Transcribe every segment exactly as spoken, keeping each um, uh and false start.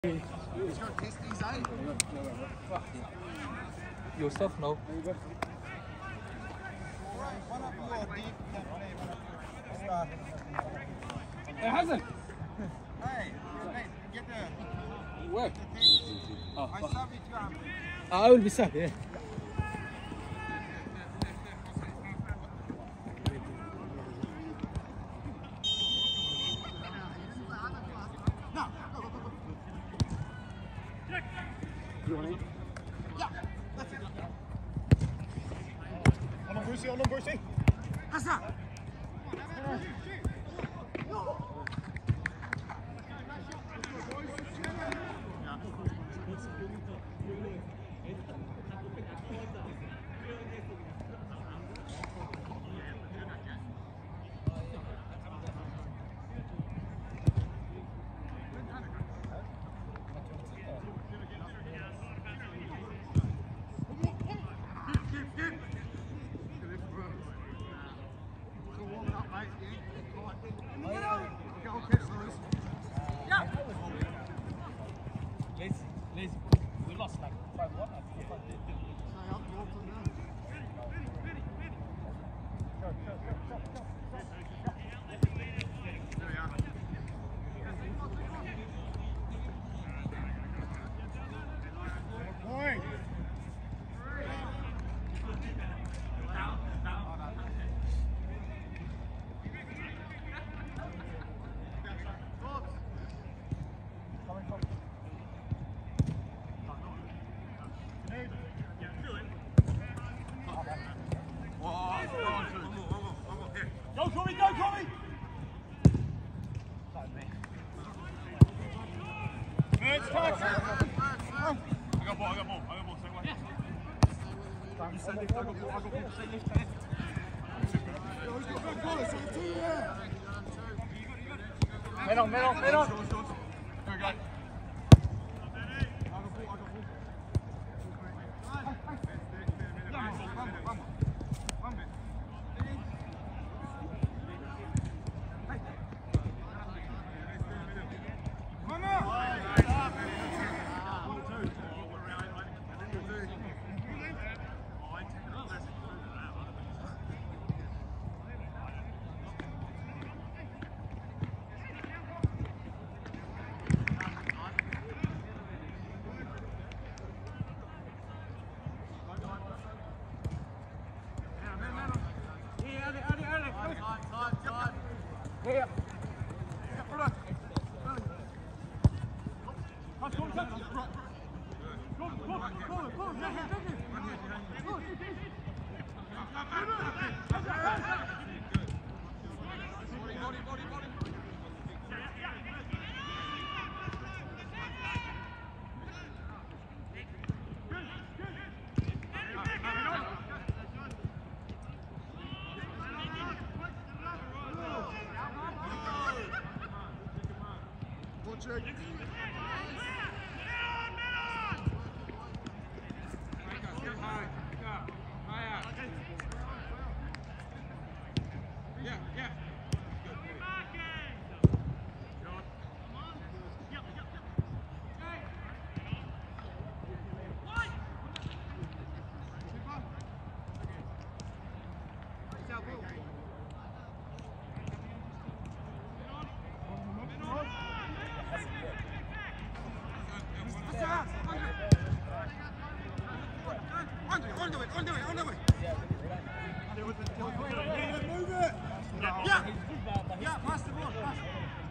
Yourself, no. Hey, Hassan. Hey, hey, get there. Where? Oh, I stop you too. I will be sad, yeah. You want it? Yeah, that's it. On on Brucey, on on Brucey. Hassan. Lazy, lazy. We lost like five one. Go, Tommy, go, Tommy! First touch! I got ball, I got ball, I got ball, same way. You said lift, I got ball, I got ball, say lift, say Men on, men on, men on! Here we go. Yeah. Check. Yeah, yeah. Yeah, yeah, pass the ball, pass.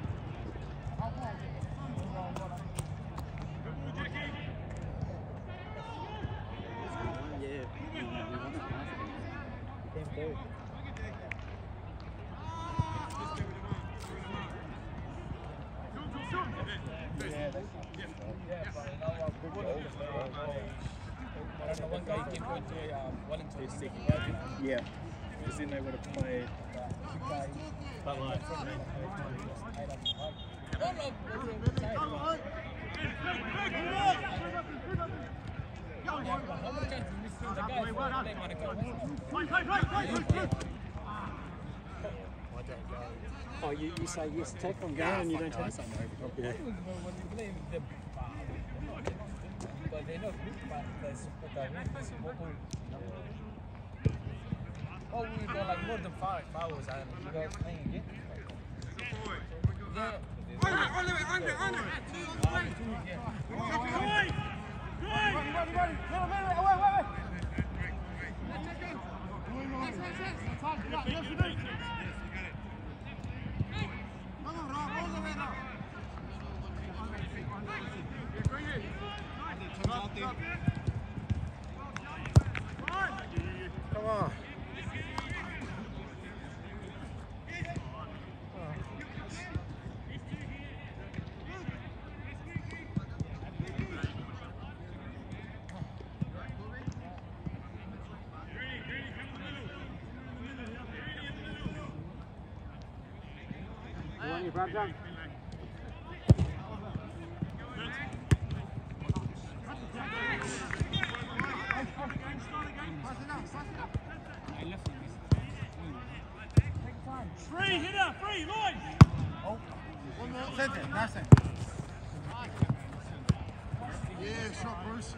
One guy came going to um, Wellington. Yeah. Because then they would have played. But like, Oh, you, you say yes, tackle and go and you don't take it? Yeah. When you blame them. look, but there's there's more. Oh, we've got like more than five fouls and you guys playing again? Yeah. Under it, under it, under it! Come on. Brad, Free, hitter, free, Lloyd! Oh, one more. Center, nice center. Yeah, shot, Bruce.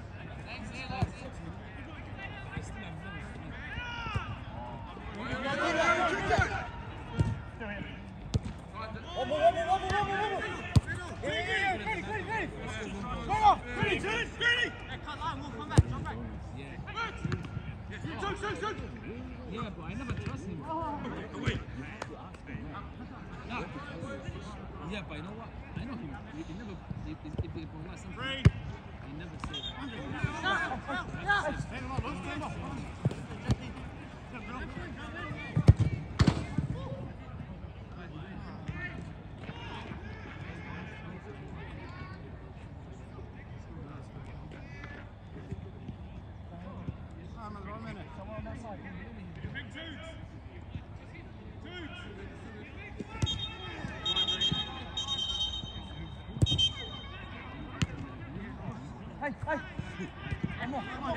One more, one more, one more, one more, one more. Yeah, yeah, yeah, ready, ready, ready. Go on, ready, ready, ready. Cut line, we'll come back, come back. Yeah. Shoot, shoot, shoot. Yeah, but I never trust him. Oh, wait. Yeah. Yeah, but you know what? I know him. He, he never, if he, if he wants something, Three. he never said. Yeah. Stand him up, let's stand him up. Hey, hey! Come on, come on.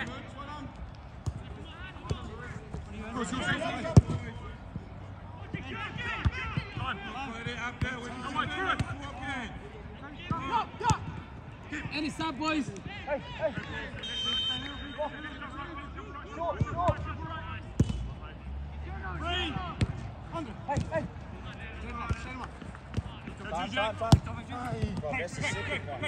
Go, shoot, shoot, shoot. Any stop, boys! Hey, hey! Short, short! Three! Under! Hey, hey! Stand him up, stand him up. Fine, fine, fine. Bro, that's the second one.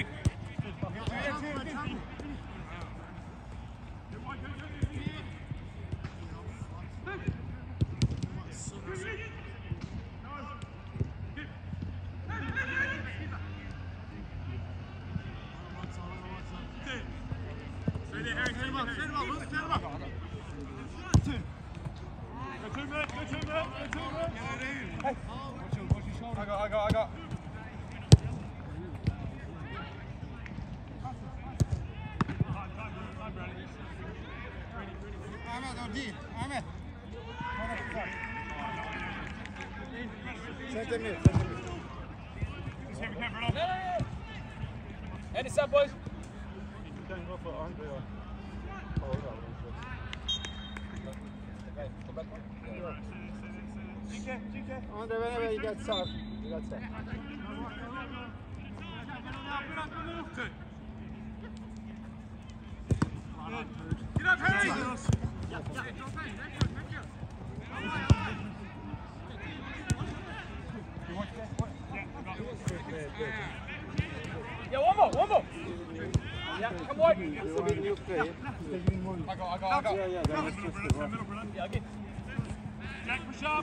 I got, I got, I got. Ahmed, on D. Ahmed. Center mid, center mid. No, no, no! Any stop, boys! You can go for Andre or... Oh, no. G K, G K. Andre, whenever you get served, you got served. Get up, Harry! Yeah, yeah. Yeah, one more, one more! Yeah, come on! It's a bit new play. I got, I got, I got. Yeah, yeah, that was just the one. Yeah, okay. Jack, push up!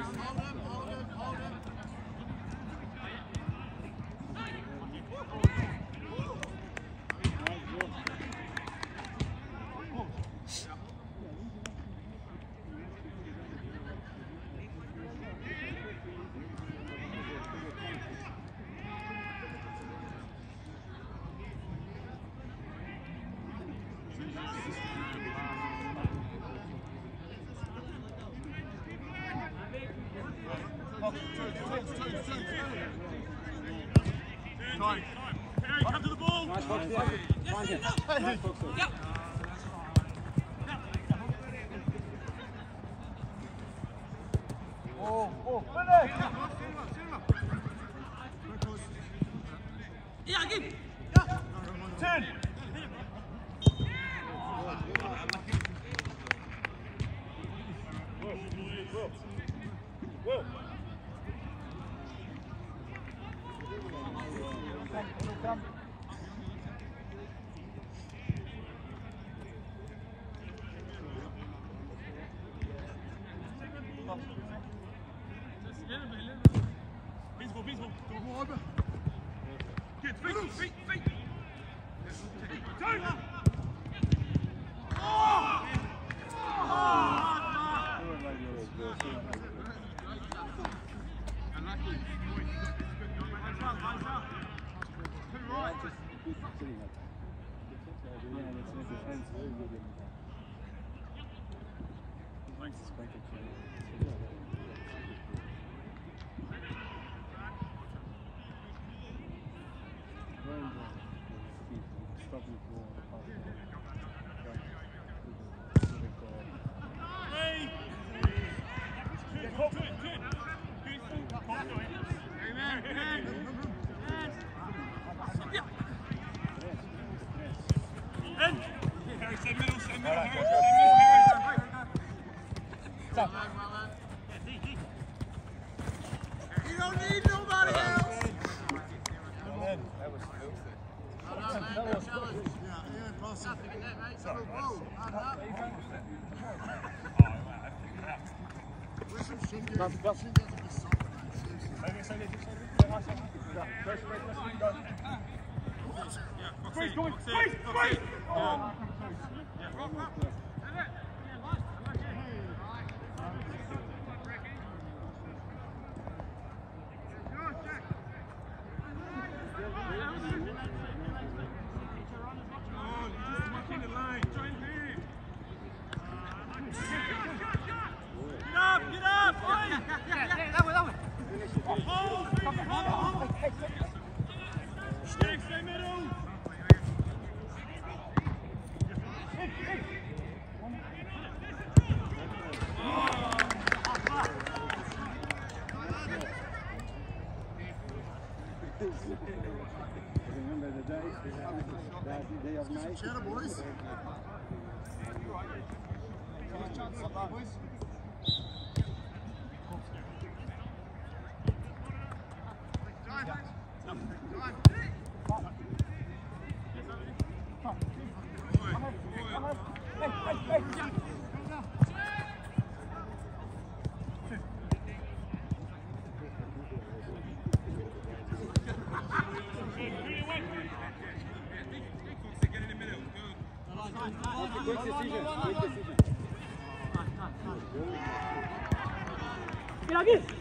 Time. Harry, come to the ball. Nice box, yeah. Find him. Nice box, yeah. Oh, oh, finish! Yeah, give. Yeah. Ten. feeling like that. Yeah, and it's in defense very good in that. Thanks, Spanker. Stop it for the pass. You don't need nobody else. That was stupid. Squeeze, go, squeeze, squeeze! Oh. Remember the day, that day of night? Cheddar, boys. Quick decision, quick decision. Get again.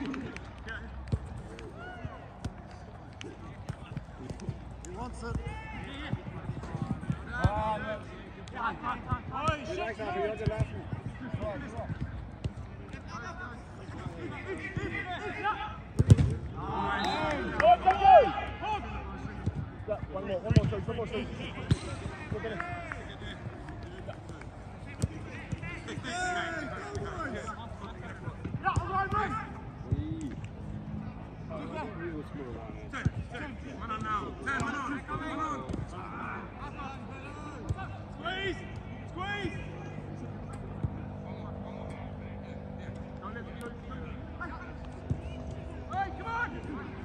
He wants it. Relax, Alfie, you're the last one. One more, one more, so, one more, so. Look at it. Squeeze! Squeeze! Hey, come on!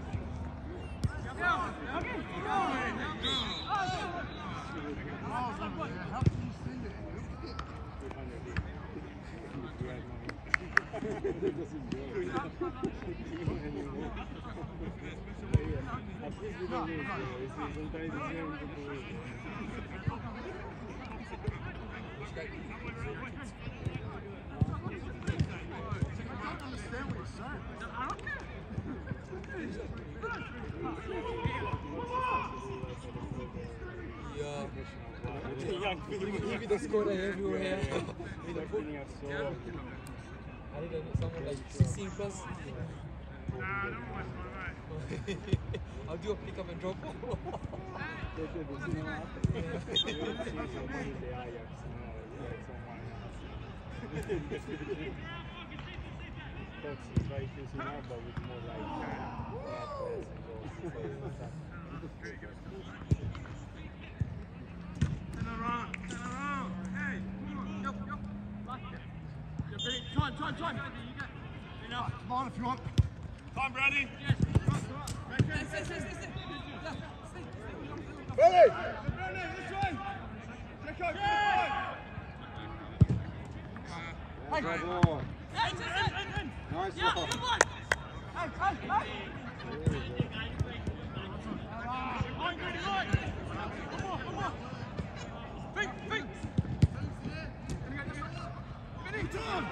Maybe the score everywhere. I need someone like sixteen plus. How do you pick up and drop? Time, time, time. Come on if you want. Time, Brady. Yes. Ready? This way. Check out. Hey. Bravo. Hey, hey, Nice yeah, ball. good one. Hey, hey, hey. Line, Brady, line. Come on, come on. Feet, feet. Ready, time.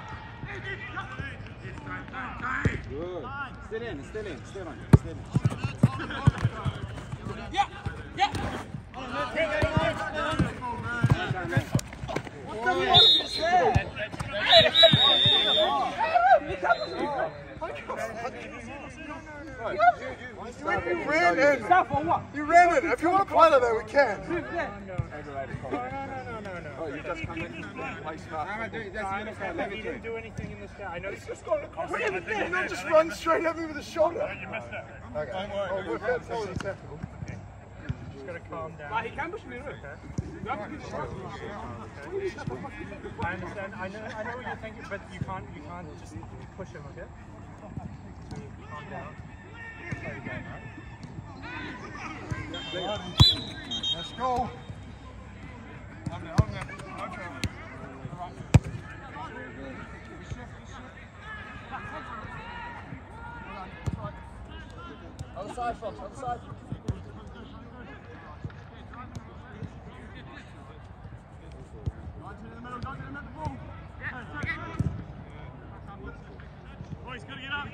Good. Still in, still in, still on, still in. Yeah, yeah. we can. No, no, no, no, no. Oh, you just come in and play smart. I didn't do anything in the shower. I know it's just going across. What do you think? Not just run straight at me with a shoulder. You missed it. Okay. Don't worry. Oh, we're good. So it's technical. Just gotta calm down. He can push me through. I understand. I know. I know what you're thinking, but you can't. You can't just push him. Okay. So calm down. Play the game, right? Let's go. Other side, Fox, other side. Boys, gotta get up.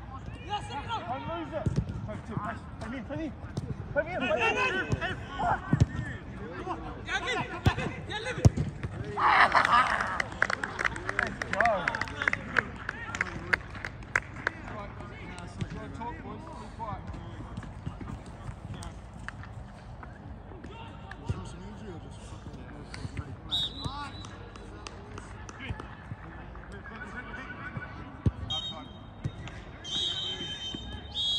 Come in, come in. Come in, come in.